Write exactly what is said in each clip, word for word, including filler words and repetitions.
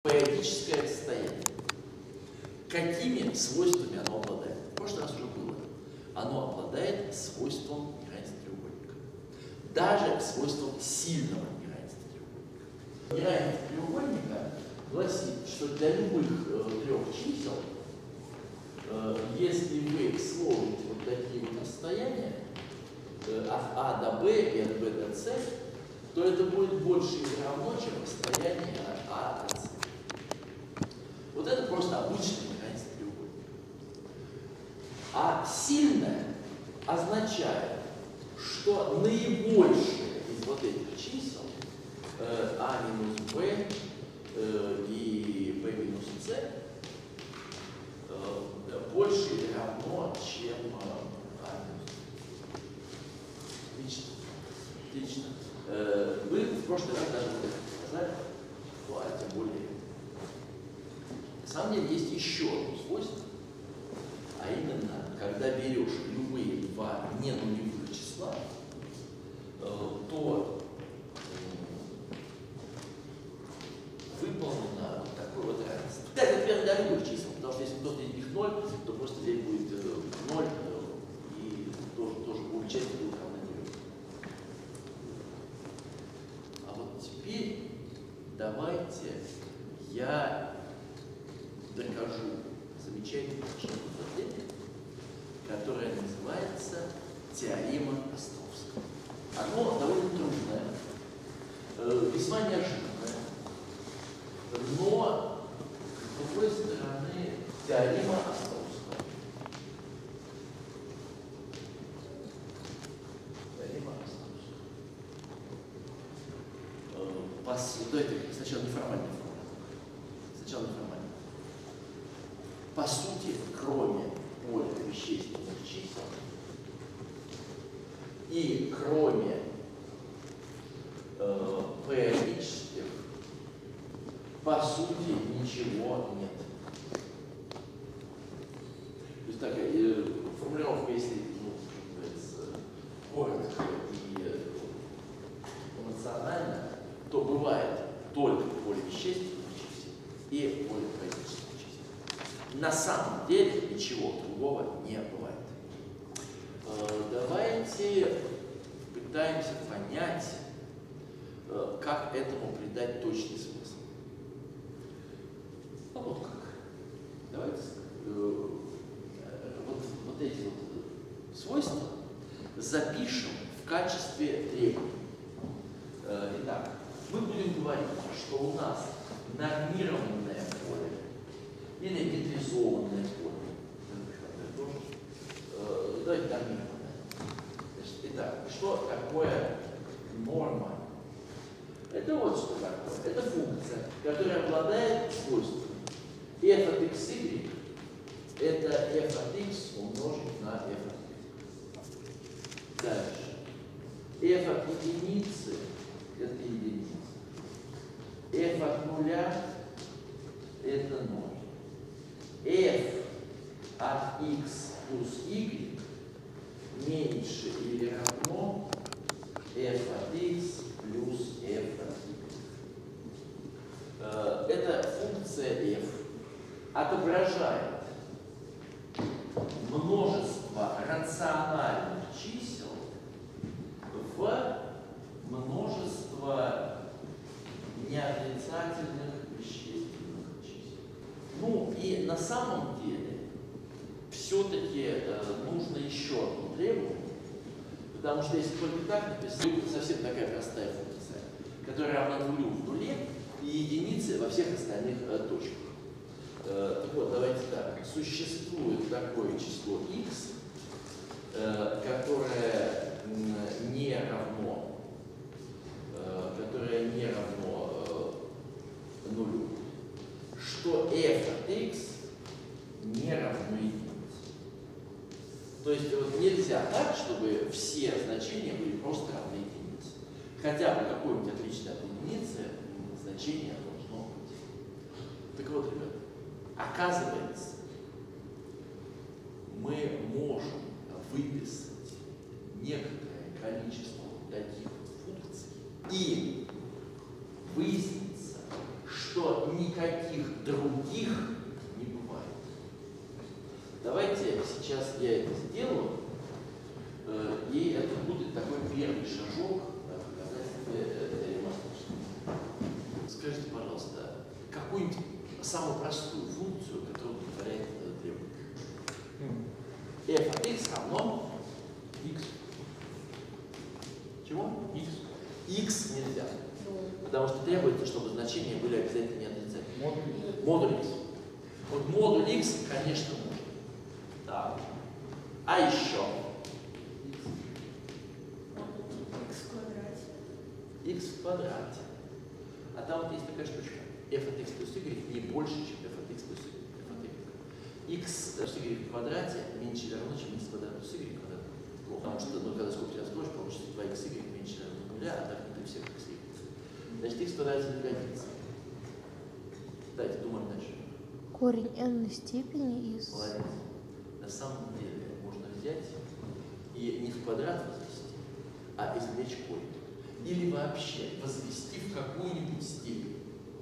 Периодическое состояние. Какими свойствами оно обладает? В прошлый раз уже было. Оно обладает свойством неравенства треугольника. Даже свойством сильного неравенства треугольника. Неравенство треугольника гласит, что для любых э, трех чисел, э, если вы сложите вот такие вот расстояния э, от А до Б и от Б до С, то это будет больше или равно, чем расстояние от А до С. Вот это просто обычное неравенство треугольника. А сильное означает, что наибольшее из вот этих чисел э, А минус Б э, и Б минус С э, больше или равно, чем э, А минус Б. Отлично. Отлично. Э, вы в прошлый раз даже вот это сказали, ну, а тем более. На самом деле есть еще одно свойство, а именно, когда берешь любые два ненулевых числа, то выполнено вот такое вот равенство. Это например, для любых чисел, потому что если кто-то из них ноль, то просто здесь будет ноль, и тоже, тоже будет часть будет равна нулю. А вот теперь давайте я докажу замечательное утверждение, которое называется теорема Островского. Оно довольно трудное, э, весьма неожиданное, но, с другой стороны, теорема Островского. Теорема Островского. Э, пос... Давайте сначала неформальная форма. Сначала неформальная. По сути, кроме поля вещественных чисел и кроме э, периодических, по сути, ничего нет. То есть такая э, формулировка, если ну, коротко и э, эмоционально, то бывает только поле вещественных чисел и поле периодических. На самом деле ничего другого не бывает. Давайте пытаемся понять, как этому придать точный смысл. Ну вот как. Давайте вот, вот эти вот свойства запишем в качестве требований. Итак, мы будем говорить, что у нас нормированное поле или метризованное поле. Э, давайте нормированное. Итак, что такое норма? Это вот что такое. Это функция, которая обладает свойствами f от xy, это f от x умножить на f от y. Дальше. f от единицы это единица. f от нуля это ноль. f от x плюс y меньше или равно f от x плюс f от y. Эта функция f отображает множество рациональных чисел в множество неотрицательных вещественных чисел. Ну и на самом деле все-таки э, нужно еще одно требование, потому что если только так написано, будет совсем такая простая функция, которая равна нулю в нуле и единице во всех остальных э, точках. Э, так вот, давайте так. Существует такое число x, э, которое э, не равно, э, которое не равно э, нулю, что f от x не равно единице. То есть вот нельзя так, чтобы все значения были просто равны единице. Хотя бы какой-нибудь отличный от единицы значение должно быть. Так вот, ребята, оказывается, мы можем выписать некоторое количество таких функций и выяснится, что никаких никаких других не бывает. Давайте сейчас я это сделаю, и это будет такой первый шажок в доказательстве теоремы Асташова. Скажите, пожалуйста, какую-нибудь самую простую функцию, которая удовлетворяет требование. f от x равно x. Чего? X. X нельзя. Потому что требуется, чтобы значения были обязательно не отрицательные. Модуль x. Вот модуль x, конечно, можно. Так. А еще? X в квадрате. X в квадрате. А там вот есть такая штучка. f от x плюс y не больше, чем f от x плюс y. X плюс y в квадрате меньше или равно, чем x квадрат плюс y квадрат. Потому что, ну, когда скобки раскроешь, получится два икс y меньше или равно нуля, а так не при всех x y. Значит, x в квадрате не годится. Давайте думаем дальше. Корень n степени из... Молодец. На самом деле можно взять и не в квадрат возвести, а извлечь корень. Или вообще возвести в какую-нибудь степень,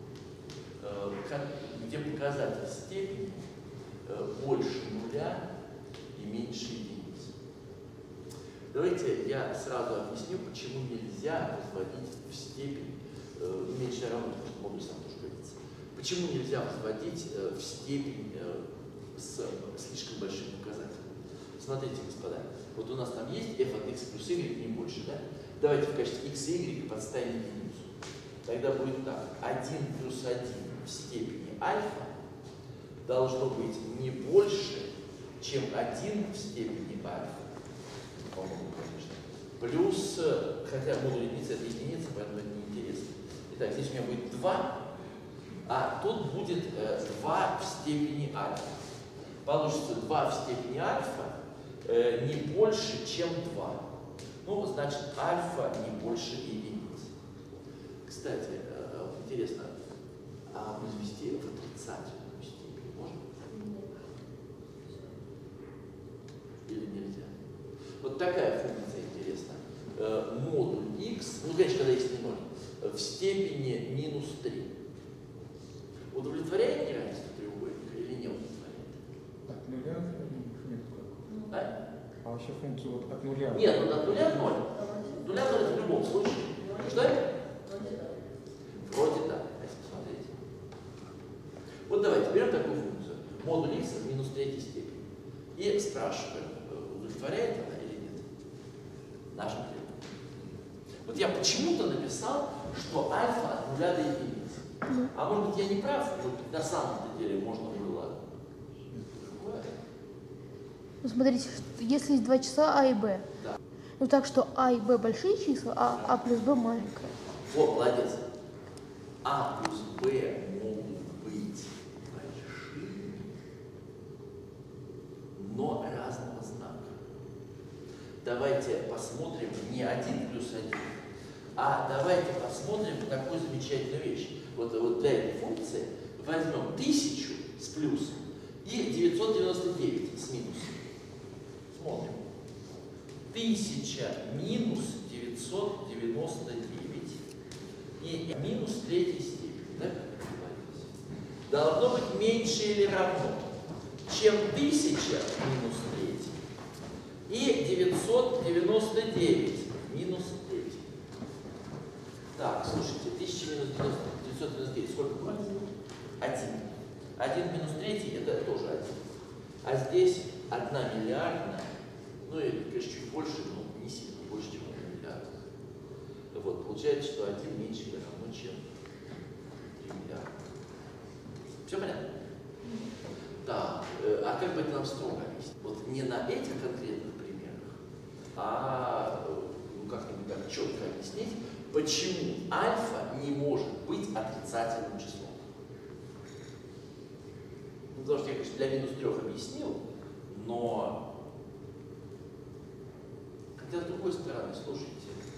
где показатель степени больше нуля и меньше единицы. Давайте я сразу объясню, почему нельзя возводить в степень меньше или равно, потому что модуль сам тоже годится. Почему нельзя возводить в степень с слишком большим показателем? Смотрите, господа, вот у нас там есть f от x плюс y, не больше, да? Давайте в качестве x и y подставим единицу. Тогда будет так, один плюс один в степени альфа должно быть не больше, чем один в степени альфа. По-моему, конечно. Плюс, хотя модуль единицы это единица, поэтому это неинтересно. Итак, здесь у меня будет два, а тут будет э, два в степени альфа. Получится два в степени альфа э, не больше, чем два. Ну, значит, альфа не больше единицы. Кстати, э, интересно, а возвести в отрицательную степень можно? Или нельзя? Вот такая функция интересна. Э, модуль x, ну, конечно, когда есть не ноль, в степени минус три. Удовлетворяет неравенство треугольника или не удовлетворяет? От нуля нет как. А? А вообще функцию вот от нуля? Нет, ну от нуля ноль. Нуля ноль это в любом случае. Что это? Вроде да. Давайте посмотрите. Вот давайте берем такую функцию. Модуль x в минус третьей степени. И спрашиваем, удовлетворяет она или нет? Нашим требованиям. Вот я почему-то написал, что альфа от нуля до единицы. А может быть, я не прав, может быть, на самом-то деле можно было другое. Ну, смотрите, если есть два числа а и b, Да. ну так что а и b большие числа, а а плюс b маленькое. О, молодец. А плюс b могут быть большими, но разного знака. Давайте посмотрим не один плюс один, а давайте посмотрим такую замечательную вещь. Вот, вот для этой функции возьмем тысячу с плюсом и девятьсот девяносто девять с минусом. Смотрим. тысяча минус девятьсот девяносто девять и минус третьей степени. Да, должно быть меньше или равно, чем тысяча минус третья и девятьсот девяносто девять минус третья. Так, слушайте, тысяча минус девятьсот девяносто девять сколько будет? один. один минус третий это тоже один. А здесь одна миллиардная, ну и, конечно, чуть больше, но не сильно больше, чем одна миллиардная. Вот, получается, что один меньше или равно, чем три миллиарда. Все понятно? Так, а как бы это нам строго объяснить? Вот не на этих конкретных примерах, а ну, как-нибудь так четко объяснить, почему альфа не может быть отрицательным числом. Ну, потому что я, конечно, для минус трех объяснил, но хотя с другой стороны, слушайте,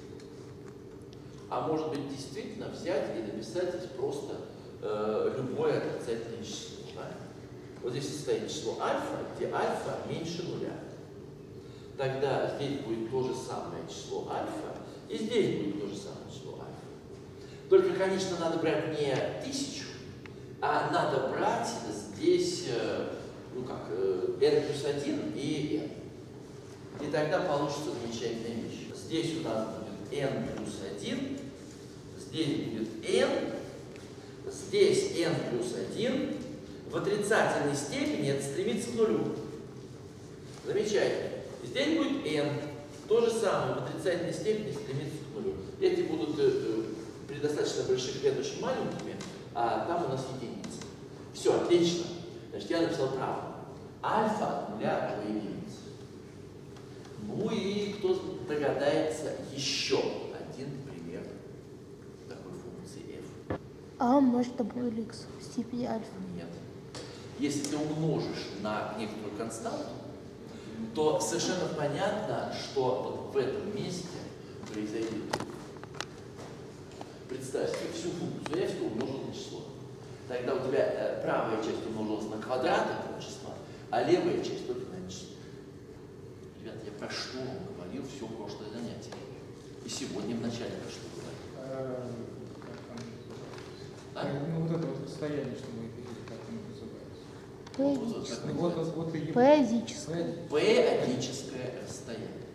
а может быть действительно взять и написать здесь просто э, любое отрицательное число. Да? Вот здесь стоит число альфа, где альфа меньше нуля. Тогда здесь будет то же самое число альфа, и здесь будет то же самое число альфа. Только, конечно, надо брать не тысячу А надо брать здесь, э, ну как, э, n плюс один и n. И тогда получится замечательная вещь. Здесь у нас будет n плюс один, здесь будет n, здесь n плюс один. В отрицательной степени это стремится к нулю. Замечательно. Здесь будет n. То же самое в отрицательной степени стремится к нулю. Эти будут э, при достаточно больших n очень маленькими, а там у нас единицы. Все, отлично. Значит, я написал правильно. Альфа от нуля до единицы. Ну и кто догадается еще один пример такой функции f. А умножить на более x в степени альфа. Нет. Если ты умножишь на некоторую константу, то совершенно понятно, что вот в этом месте произойдет. Представь себе всю функцию f умножил на число. Тогда у тебя э, правая часть умножилась на квадрат этого числа, а левая часть только на число. Ребята, я про что вам говорил все прошлое занятие. И сегодня в начале про что говорил. А, ну вот это вот расстояние, что мы видели, как оно называется. Вот, вот, как Поэдическое. Ну, вот, вот, вот и Поэдическое. Поэдическое расстояние.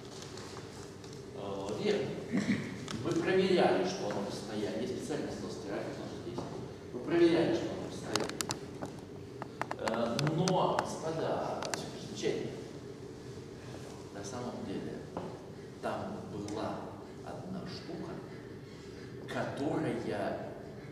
Э, верно. Вы проверяли, что оно расстояние. Я специально стал стирать, потому что здесь. Вы проверяли, что оно расстояние. Э, но, господа, все замечательно. На самом деле, там была одна штука, которая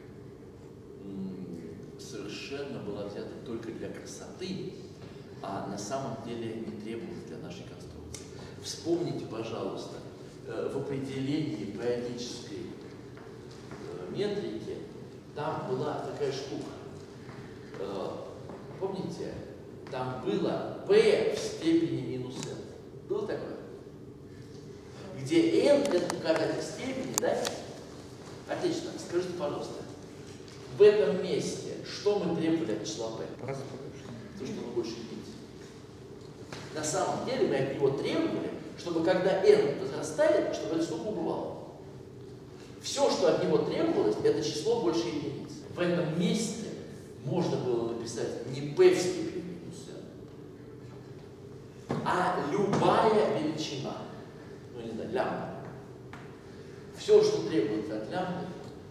м, совершенно была взята только для красоты, а на самом деле не требовалась для нашей конструкции. Вспомните, пожалуйста, э, в определении поэтической э, метрики там была такая штука. Э, помните, там было p в степени минус n. Было такое? Где n это показатель степени, да? Отлично. Скажите, пожалуйста, в этом месте что мы требовали от числа p? То, что оно больше единицы. На самом деле мы от него требовали, чтобы когда n возрастает, чтобы эта штука убывала. Все, что от него требовалось, это число больше единицы. В этом месте можно было написать не p в степени минус n, а любая величина. Ну, не знаю, лямбда. Все, что требуется от лямбды,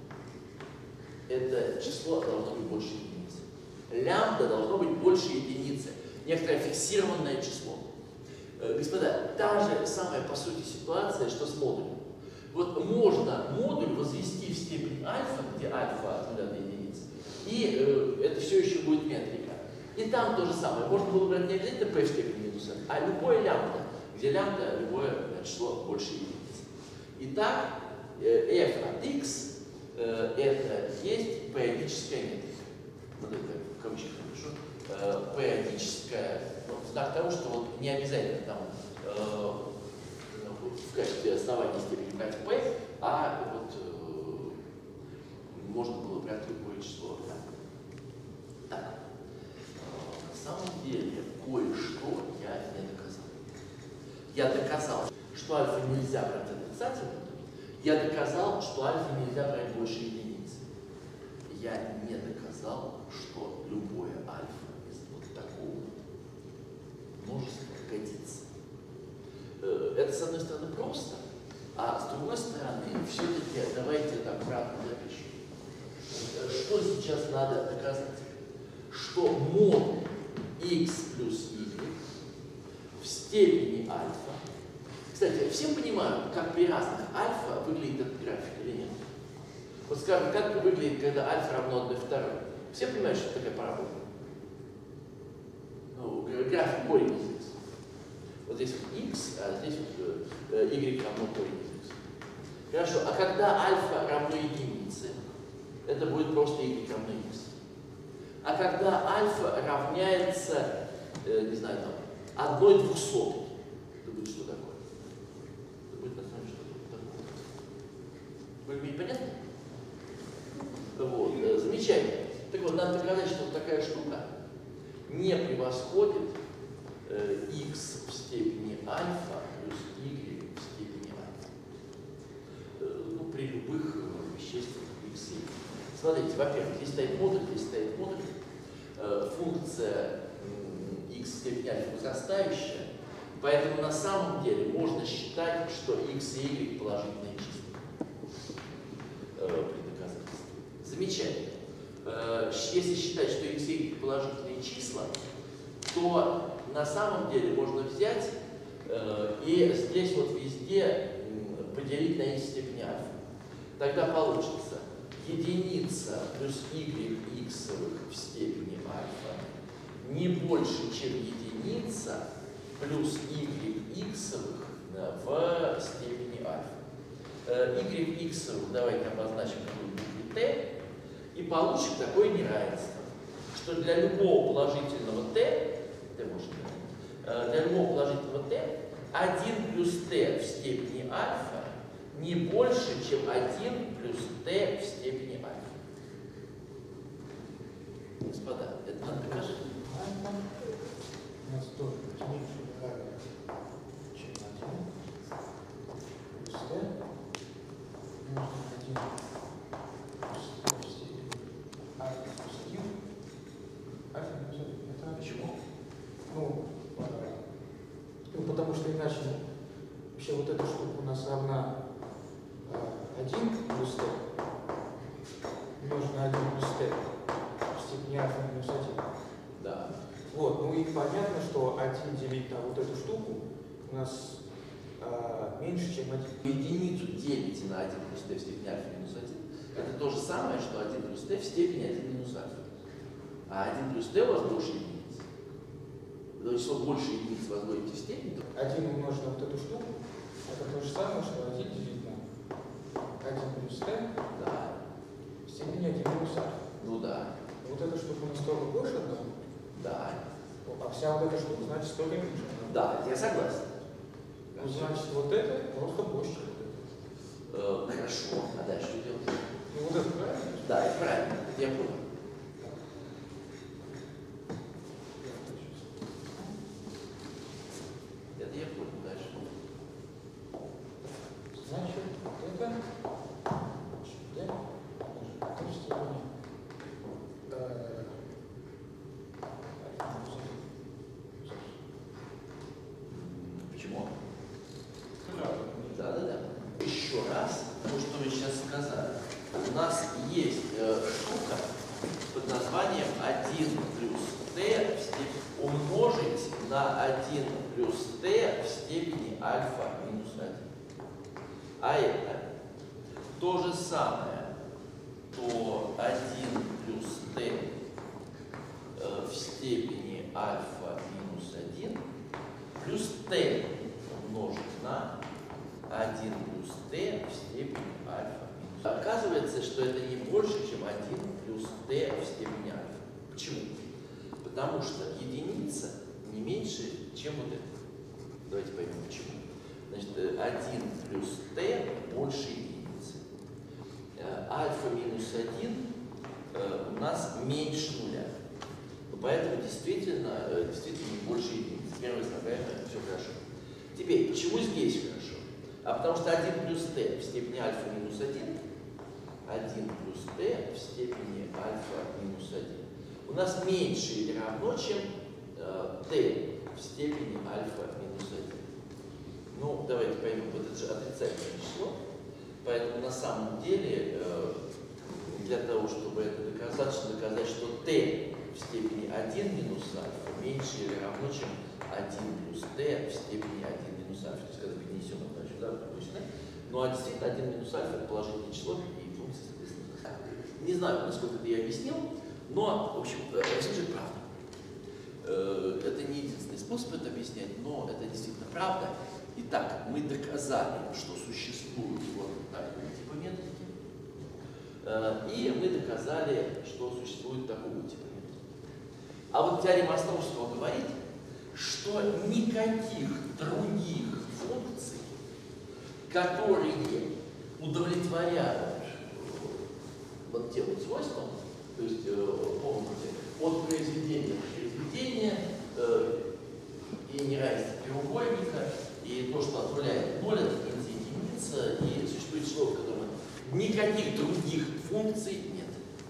это число должно быть больше единицы. Лямбда должно быть больше единицы. Некоторое фиксированное число. Э, господа, та же самая, по сути, ситуация, что с модулем. Вот можно модуль возвести в степень альфа, где альфа от нуля до единицы, и э, это все еще будет метрика. И там то же самое. Можно было брать не обязательно p в степени минус n, а любое лямбда, где лямбда любое число больше единицы. Итак, э, f от x э, это есть периодическая метрика. Вот это в кавычках напишу. Э, периодическая, ну, знак того, что вот не обязательно там э, в качестве основания степени брать p, а вот э, можно было брать любое число. Да? Так. Э, на самом деле кое-что я не доказал. Я доказал, что альфа нельзя брать отрицательно. Я доказал, что альфа нельзя брать больше единицы. Я не доказал, что любое альфа из вот такого множества годится. Это, с одной стороны, просто, а с другой стороны, все-таки давайте это обратно запишем. Что сейчас надо доказать? Что модуль x плюс y в степени альфа. Кстати, все понимают, как при разных альфа выглядит этот график или нет? Вот скажем, как выглядит, когда альфа равно одной второй. Все понимают, что это такая парабола? Ну, график корень из x. Вот здесь вот x, а здесь вот э, y равно корень из x. Хорошо, а когда альфа равно единице, это будет просто y равно x. А когда альфа равняется, э, не знаю, там, одной двухсотой, это будет что такое? Это будет на самом деле что-то такое. Более-менее понятно? Вот, э, замечательно. Так вот, надо доказать, что вот такая штука не превосходит э, x в степени альфа плюс y в степени альфа. Э, ну, при любых э, вещественных x и y. Смотрите, во-первых, здесь стоит модуль, здесь стоит модуль. Э, функция x в степени альфа возрастающая, поэтому на самом деле можно считать, что x и y положительные числа э, при доказательстве. Замечательно. Э, если считать, что x и y положительные числа, то на самом деле можно взять э, и здесь вот везде поделить на x в степени альфа. Тогда получится единица плюс y иксовых в степени альфа не больше, чем единица плюс y иксовых в степени альфа. Y иксовых давайте обозначим какую-нибудь t и получим такое неравенство, что для любого положительного t, t может быть, для любого положительного t один плюс t в степени альфа не больше, чем один плюс t в степени альфа. Господа, это надо доказать. У нас тоже меньше равен, чем один. Плюс t нужно один плюс t в степени альфа плюс один. Альфа минус один. Это Почему? Ну, э, ну, потому что иначе вообще вот эта штука у нас равна э, один плюс t умножить на один плюс t в степени альфа минус один. Да. Вот, ну и понятно, что один делить на вот эту штуку у нас э, меньше, чем один. Единицу делите на один плюс t в степени альфа минус один. Это то же самое, что один плюс t в степени один минус альфа. А один плюс t у вас больше единиц. Когда число больше единиц возводите в степень, то один умножить на вот эту штуку, это то же самое, что один делить на один плюс t да. в степени один минус альфа. Ну да. Вот эта штука настолько больше одного, Да. а вся вот эта штука, значит, столько меньше. Да, я согласен. Ну, значит, вот это просто больше, чем вот это. Э, хорошо. А дальше что делать? Ну, вот это правильно? Да, это правильно. Это я понял. Это я понял. Дальше. Значит, вот это d умножить на t в степени э, альфа минус один. Почему? Да, да, да. Еще раз, то, что вы сейчас сказали. У нас есть э, штука под названием один плюс t в степени умножить на один плюс t в степени альфа минус один. А это то же самое, то один плюс t э, в степени альфа минус один плюс t умножить на один плюс t в степени альфа минус один. Оказывается, что это не больше, чем один плюс t в степени альфа. Почему? Потому что единица не меньше, чем вот это. Давайте поймем, почему. Значит, один плюс t больше единицы. Альфа минус один у нас меньше нуля. Поэтому действительно, действительно больше единицы. Первое слагаемое, все хорошо. Теперь, почему здесь хорошо? А потому что один плюс t в степени альфа минус один, один плюс t в степени альфа минус один у нас меньше или равно, чем э, t в степени альфа минус один. Ну, давайте поймем, вот это же отрицательное число, поэтому на самом деле э, для того, чтобы это доказать, достаточно доказать, что t в степени один минус альфа меньше или равно, чем один плюс t в степени один минус альфа. То есть, когда перенесем это сюда, допустим, ну а действительно один минус альфа это положительное число и функция, соответственно. Не знаю, насколько это я объяснил, но, в общем, это же правда. Это не единственный способ это объяснять, но это действительно правда. Итак, мы доказали, что существуют вот такого типа метрики, и мы доказали, что существует такого типа метрики. А вот теорема Островского говорит, что никаких других функций, которые удовлетворяют вот тем вот свойствам, то есть, помните, от произведения к произведению э, и неравенство треугольника, и то, что отправляет ноль, это единица, и существует число, в котором никаких других функций нет.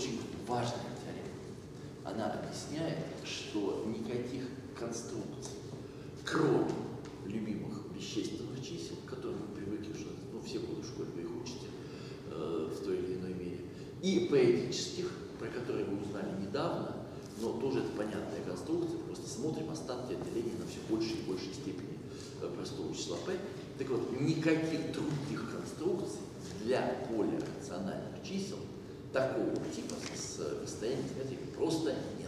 очень важная теорема. Она объясняет, что никаких конструкций, кроме любимых вещественных чисел, к которым мы привыкли, что ну, все годы в школе вы их учите э, в той или иной мере, и поэтических, про которые вы узнали недавно, но тоже это понятная конструкция, просто смотрим остатки отделения на все большей и большей степени э, простого числа p. Так вот, никаких других конструкций для поля рациональных чисел такого типа с расстоянием симметрии просто нет.